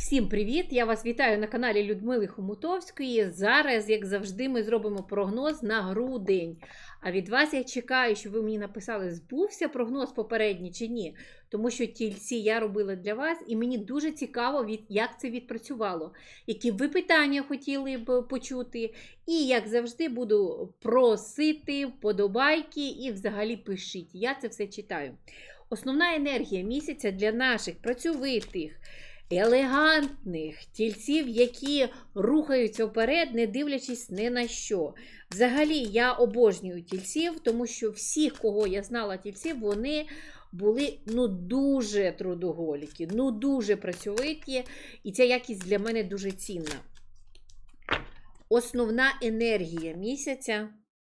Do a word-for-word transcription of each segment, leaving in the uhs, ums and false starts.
Всім привіт! Я вас вітаю на каналі Людмили Хомутовської. Зараз, як завжди, ми зробимо прогноз на грудень. А від вас я чекаю, щоб ви мені написали, збувся прогноз попередній чи ні. Тому що тільці я робила для вас, і мені дуже цікаво, як це відпрацювало. Які ви питання хотіли б почути. І, як завжди, буду просити вподобайки і взагалі пишіть. Я це все читаю. Основна енергія місяця для наших працьовитих, елегантних тільців, які рухаються вперед, не дивлячись ні на що. Взагалі, я обожнюю тільців, тому що всіх, кого я знала тільців, вони були ну дуже трудоголіки, ну дуже працьовиті, і ця якість для мене дуже цінна. Основна енергія місяця.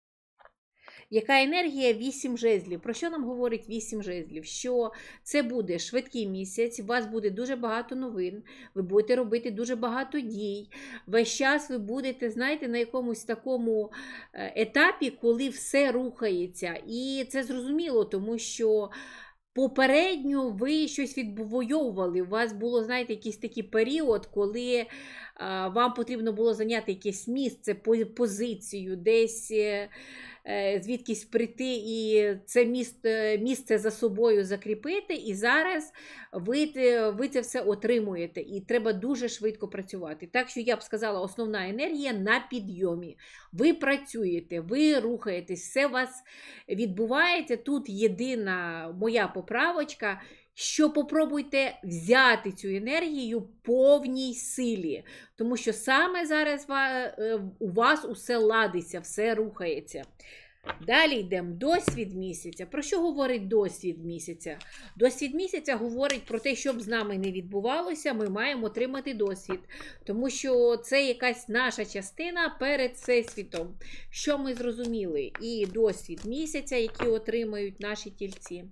Яка енергія? вісім жезлів. Про що нам говорить вісім жезлів? Що це буде швидкий місяць, у вас буде дуже багато новин, ви будете робити дуже багато дій. Весь час ви будете, знаєте, на якомусь такому етапі, коли все рухається. І це зрозуміло, тому що попередньо ви щось відвоювали. У вас було, знаєте, якийсь такий період, коли а, вам потрібно було зайняти якесь місце, позицію, десь звідкись прийти і це місце, місце за собою закріпити, і зараз ви, ви це все отримуєте, і треба дуже швидко працювати. Так що я б сказала, основна енергія на підйомі. Ви працюєте, ви рухаєтесь, все у вас відбувається. Тут єдина моя поправочка, що попробуйте взяти цю енергію в повній силі, тому що саме зараз у вас усе ладиться, все рухається. Далі йдемо. Досвід місяця. Про що говорить досвід місяця? Досвід місяця говорить про те, щоб з нами не відбувалося, ми маємо отримати досвід. Тому що це якась наша частина перед всесвітом. Що ми зрозуміли? І досвід місяця, який отримають наші тільці.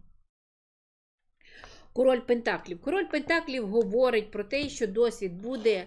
Король Пентаклів. Король Пентаклів говорить про те, що досвід буде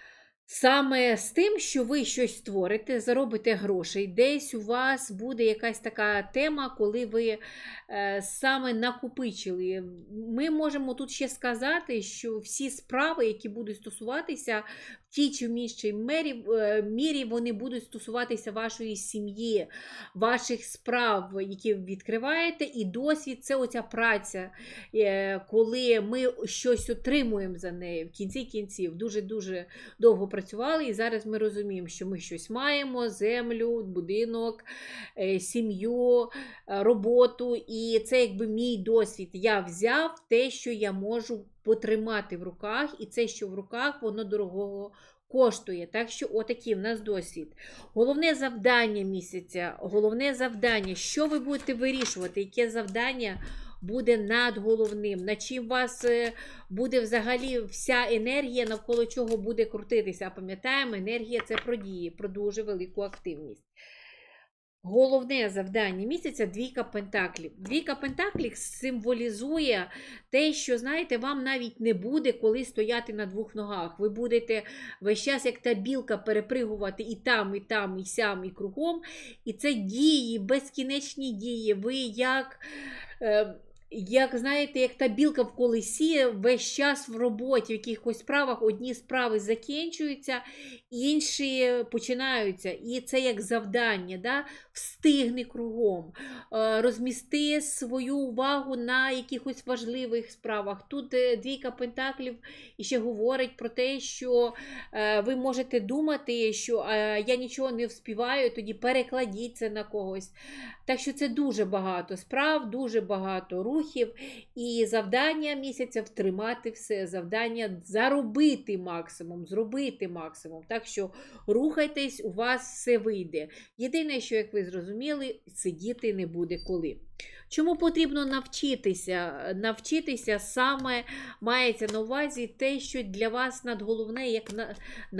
саме з тим, що ви щось створите, заробите грошей. Десь у вас буде якась така тема, коли ви е, саме накопичили. Ми можемо тут ще сказати, що всі справи, які будуть стосуватися в тій чи іншій мірі, е, мірі, вони будуть стосуватися вашої сім'ї, ваших справ, які ви відкриваєте. І досвід – це оця праця, е, коли ми щось отримуємо за неї. В кінці кінців дуже-дуже довго працювали, і зараз ми розуміємо, що ми щось маємо: землю, будинок, сім'ю, роботу. І це якби мій досвід. Я взяв те, що я можу потримати в руках, і це, що в руках, воно дорогого коштує. Так що отакий в нас досвід. Головне завдання місяця, головне завдання, що ви будете вирішувати, яке завдання буде над головним, на чим у вас буде взагалі вся енергія, навколо чого буде крутитися. Пам'ятаємо, енергія – це про дії, про дуже велику активність. Головне завдання місяця – двійка пентаклів. Двійка пентаклів символізує те, що, знаєте, вам навіть не буде коли стояти на двох ногах. Ви будете весь час, як та білка, перепригувати і там, і там, і сям, і кругом. І це дії, безкінечні дії. Ви як... Як, знаєте, як та білка в колесі, весь час в роботі, в якихось справах, одні справи закінчуються, інші починаються. І це як завдання, да? Встигни кругом, розмісти свою увагу на якихось важливих справах. Тут двійка пентаклів ще говорить про те, що ви можете думати, що я нічого не вспіваю, тоді перекладіть це на когось. Так що це дуже багато справ, дуже багато рухів, і завдання місяця втримати все, завдання заробити максимум, зробити максимум. Так що рухайтесь, у вас все вийде. Єдине, що, як ви зрозуміли, сидіти не буде коли. Чому потрібно навчитися? Навчитися саме мається на увазі те, що для вас надголовне, як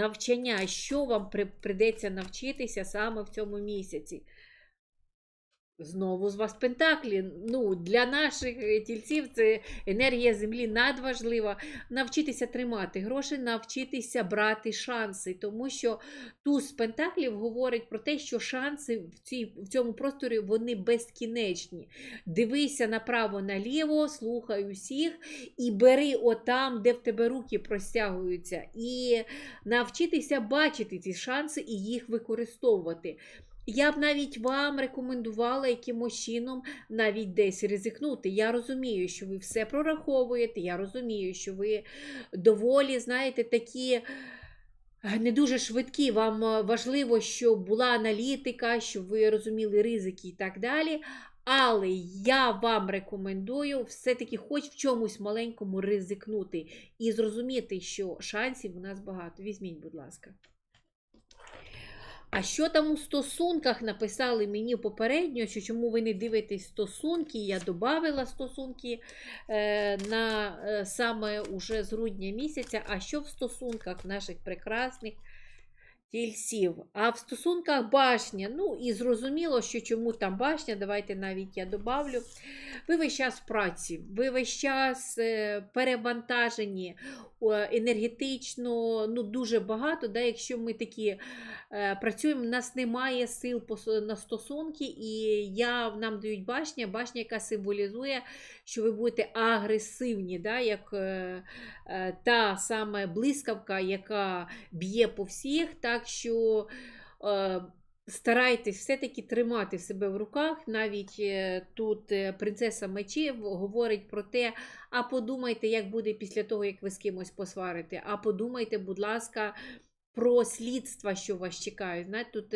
навчання, що вам придеться навчитися саме в цьому місяці. Знову з вас пентаклі. Ну, для наших тільців це енергія землі надважлива. Навчитися тримати гроші, навчитися брати шанси. Тому що туз пентаклів говорить про те, що шанси в, цій, в цьому просторі вони безкінечні. Дивися направо-наліво, слухай усіх і бери отам, де в тебе руки простягуються. І навчитися бачити ці шанси і їх використовувати. Я б навіть вам рекомендувала якимось чином навіть десь ризикнути. Я розумію, що ви все прораховуєте, я розумію, що ви доволі, знаєте, такі не дуже швидкі. Вам важливо, щоб була аналітика, щоб ви розуміли ризики і так далі. Але я вам рекомендую все-таки хоч в чомусь маленькому ризикнути і зрозуміти, що шансів у нас багато. Візьміть, будь ласка. А що там у стосунках написали мені попередньо, що чому ви не дивитесь стосунки? Я додавала стосунки е, на е, саме уже з грудня місяця. А що в стосунках наших прекрасних тільців? А в стосунках башня. Ну і зрозуміло, що чому там башня, давайте навіть я добавлю. Ви весь час в праці, ви весь час е, перевантажені енергетично, ну дуже багато, да, якщо ми такі е, працюємо, у нас немає сил на стосунки, і я, нам дають башня, башня, яка символізує, що ви будете агресивні, да, як е, е, та саме блискавка, яка б'є по всіх, так що е, старайтесь все-таки тримати себе в руках. Навіть тут принцеса мечів говорить про те, а подумайте, як буде після того, як ви з кимось посварите. А подумайте, будь ласка, про слідства, що вас чекають. Знаєте, тут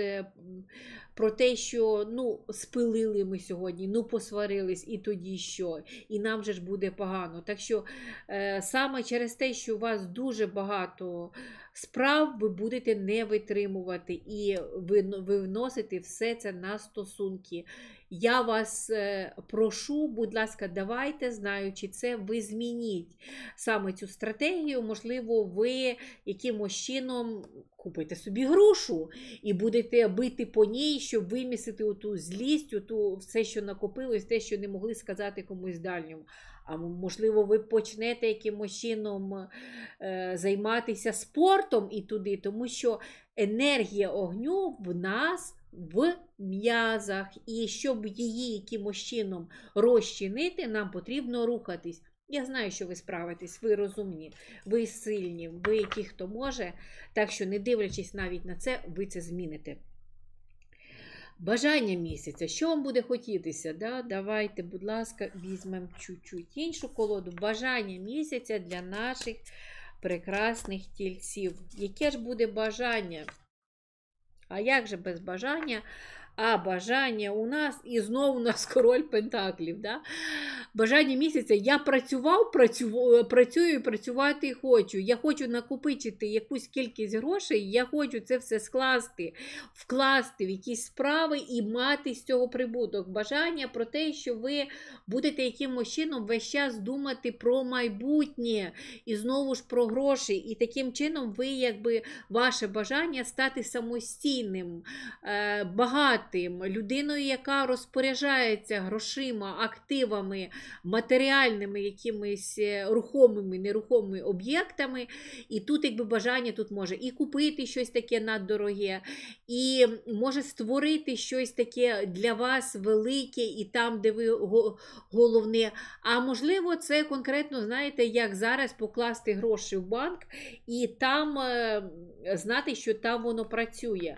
про те, що ну, спилили ми сьогодні, ну посварились, і тоді що? І нам же ж буде погано. Так що е, саме через те, що у вас дуже багато справ, ви будете не витримувати і ви, ви вносите все це на стосунки. Я вас е, прошу, будь ласка, давайте, знаючи це, ви змініть саме цю стратегію. Можливо, ви якимось чином купите собі грушу і будете бити по ній, щоб вимісити оту злість, оту все, що накопилось, те, що не могли сказати комусь дальньому. А можливо, ви почнете якимось чином е, займатися спортом і туди, тому що енергія огню в нас в м'язах. І щоб її якимось чином розчинити, нам потрібно рухатись. Я знаю, що ви справитесь, ви розумні, ви сильні, ви ті, хто може. Так що, не дивлячись навіть на це, ви це зміните. Бажання місяця. Що вам буде хотітися? Да? Давайте, будь ласка, візьмемо чуть-чуть іншу колоду. Бажання місяця для наших прекрасних тільців. Яке ж буде бажання? А як же без бажання? А бажання у нас, і знову у нас король пентаклів. Да? Бажання місяця. Я працював, працю, працюю і працювати хочу. Я хочу накопичити якусь кількість грошей, я хочу це все скласти, вкласти в якісь справи і мати з цього прибуток. Бажання про те, що ви будете якимось чином весь час думати про майбутнє і знову ж про гроші. І таким чином ви, якби, ваше бажання стати самостійним, багатим, людиною, яка розпоряджається грошима, активами, матеріальними якимись рухомими, нерухомими об'єктами. І тут, якби, бажання тут може і купити щось таке наддороге, і може створити щось таке для вас велике, і там, де ви головне. А можливо, це конкретно, знаєте, як зараз покласти гроші в банк і там знати, що там воно працює.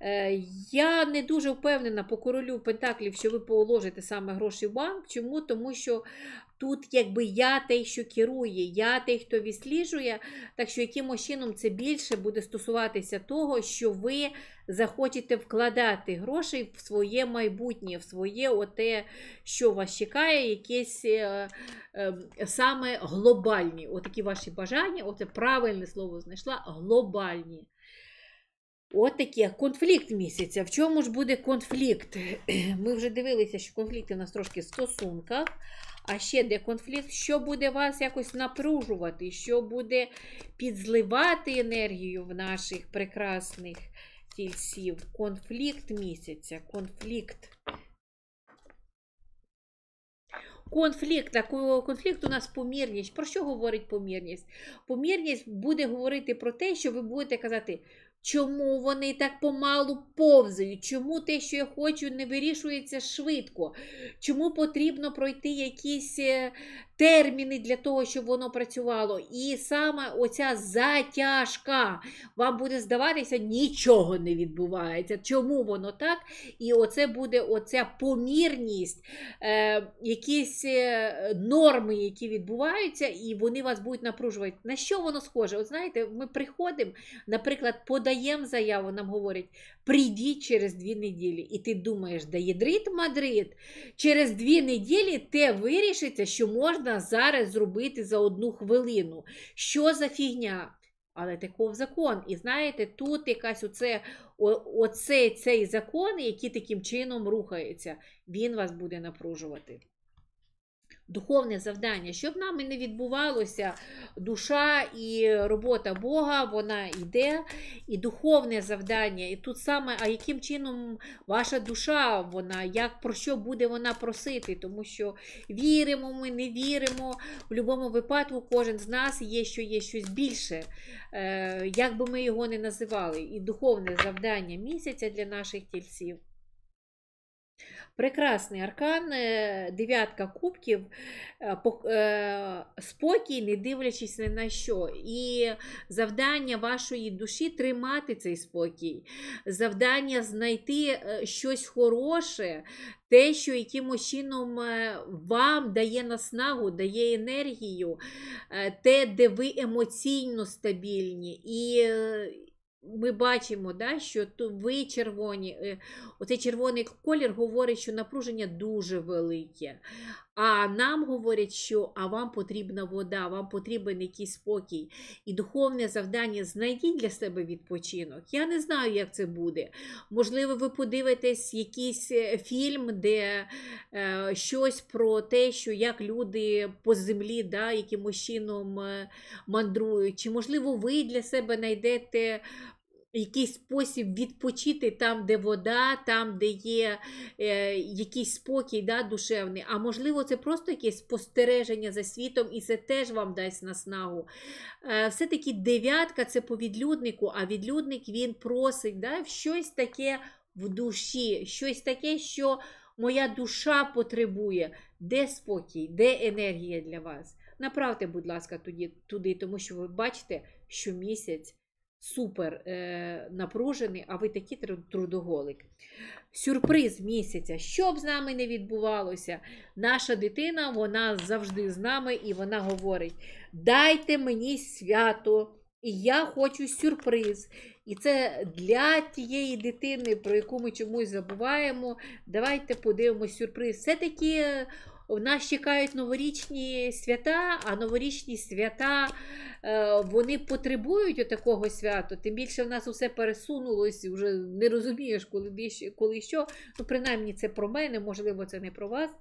Я не дуже впевнена по королю пентаклів, що ви положите саме гроші в банк. Чому? Тому що тут, якби, я той, що керує, я той, хто відсліджує, так що якимось чином це більше буде стосуватися того, що ви захочете вкладати гроші в своє майбутнє, в своє оте, що вас чекає, якесь е, е, саме глобальні. Отакі ваші бажання, оце правильне слово знайшла, глобальні. От таке, конфлікт місяця. В чому ж буде конфлікт? Ми вже дивилися, що конфлікти у нас трошки в стосунках. А ще де конфлікт? Що буде вас якось напружувати? Що буде підзливати енергію в наших прекрасних тільців? Конфлікт місяця. Конфлікт. конфлікт, а конфлікт у нас помірність. Про що говорить помірність? Помірність буде говорити про те, що ви будете казати, чому вони так помалу повзають, чому те, що я хочу, не вирішується швидко, чому потрібно пройти якісь терміни для того, щоб воно працювало. І саме оця затяжка, вам буде здаватися, нічого не відбувається. Чому воно так? І оце буде оця помірність, е, якісь норми, які відбуваються, і вони вас будуть напружувати. На що воно схоже? От знаєте, ми приходимо, наприклад, подаємо заяву, нам говорять, прийдіть через дві неділі. І ти думаєш, да ядрит Мадрид, через дві неділі те вирішиться, що можна зараз зробити за одну хвилину. Що за фігня? Але таков закон. І знаєте, тут якась оце, о, оцей цей закон, який таким чином рухається, він вас буде напружувати. Духовне завдання, щоб нам і не відбувалося, душа і робота Бога, вона йде, і духовне завдання, і тут саме, а яким чином ваша душа, вона, як, про що буде вона просити, тому що віримо ми, не віримо, в будь-якому випадку кожен з нас є, що є щось більше, е, як би ми його не називали, і духовне завдання місяця для наших тільців. Прекрасний аркан, дев'ятка кубків, спокій, не дивлячись ні на що. І завдання вашої душі тримати цей спокій. Завдання знайти щось хороше, те, що якимось чином вам дає наснагу, дає енергію, те, де ви емоційно стабільні. І ми бачимо, да, що ви червоні, оцей червоний колір говорить, що напруження дуже велике. А нам говорять, що а вам потрібна вода, вам потрібен якийсь спокій. І духовне завдання знайдіть для себе відпочинок. Я не знаю, як це буде. Можливо, ви подивитесь якийсь фільм, де е, щось про те, що як люди по землі, да, якимось чином е, мандрують. Чи, можливо, ви для себе знайдете якийсь спосіб відпочити там, де вода, там, де є е, якийсь спокій, да, душевний. А можливо, це просто якесь спостереження за світом, і це теж вам дасть наснагу. Е, все-таки дев'ятка – це по відлюднику, а відлюдник, він просить, да, щось таке в душі, щось таке, що моя душа потребує. Де спокій, де енергія для вас? Направте, будь ласка, туди, туди, тому що ви бачите, що місяць супер е, напружений, а ви такий трудоголик. Сюрприз місяця. Що б з нами не відбувалося, наша дитина, вона завжди з нами, і вона говорить, дайте мені свято, і я хочу сюрприз. І це для тієї дитини, про яку ми чомусь забуваємо, давайте подивимось сюрприз. Все-таки в нас чекають новорічні свята, а новорічні свята, вони потребують такого свята. Тим більше в нас усе пересунулось, вже не розумієш, коли, коли що. Ну, принаймні, це про мене, можливо, це не про вас.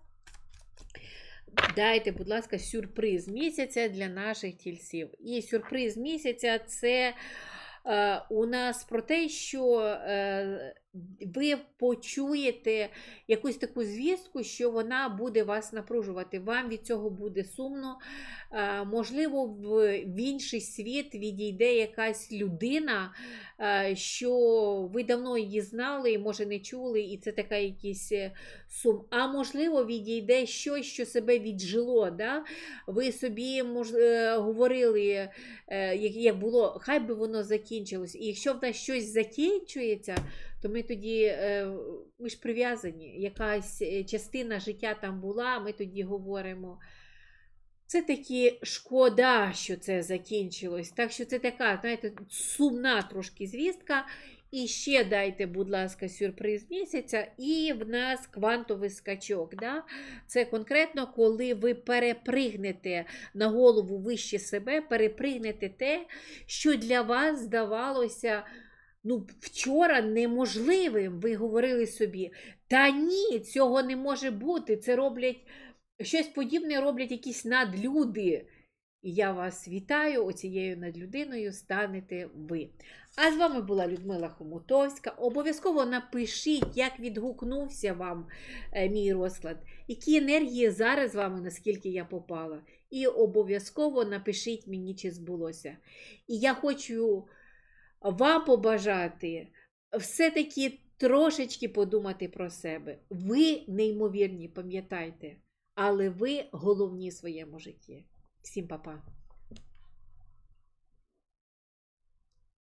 Дайте, будь ласка, сюрприз місяця для наших тільців. І сюрприз місяця – це е, у нас про те, що е, ви почуєте якусь таку звістку, що вона буде вас напружувати. Вам від цього буде сумно. Е, можливо, в, в інший світ відійде якась людина, е, що ви давно її знали, може не чули, і це така якийсь сум. А можливо, відійде щось, що себе віджило. Да? Ви собі мож, е, говорили, е, як, як було, хай би воно закінчилось. І якщо в нас щось закінчується, то ми тоді, ми ж прив'язані, якась частина життя там була, ми тоді говоримо, це таки шкода, що це закінчилось. Так що це така, знаєте, сумна трошки звістка. І ще дайте, будь ласка, сюрприз місяця, і в нас квантовий скачок. Да? Це конкретно, коли ви перепригнете на голову вище себе, перепригнете те, що для вас здавалося, ну, вчора неможливим. Ви говорили собі, та ні, цього не може бути, це роблять, щось подібне роблять якісь надлюди. І я вас вітаю, оцією надлюдиною станете ви. А з вами була Людмила Хомутовська. Обов'язково напишіть, як відгукнувся вам мій розклад, які енергії зараз з вами, наскільки я попала. І обов'язково напишіть мені, чи збулося. І я хочу вам побажати все-таки трошечки подумати про себе. Ви неймовірні, пам'ятайте, але ви головні в своєму житті. Всім па-па!